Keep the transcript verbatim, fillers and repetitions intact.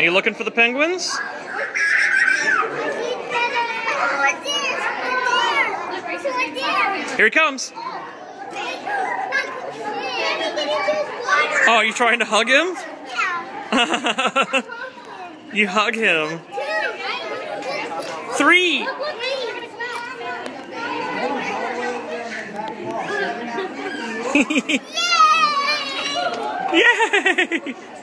Are you looking for the penguins? Here he comes. Oh, are you trying to hug him? You hug him. Three. Yay!